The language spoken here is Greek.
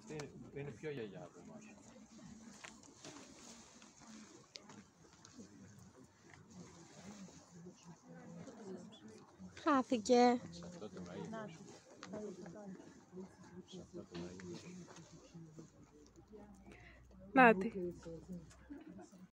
Αυτή είναι πιο γιαγιά από εμάς. Χάθηκε. Σε αυτό το μαγικό. Σε αυτό το μαγικό. Νάτι.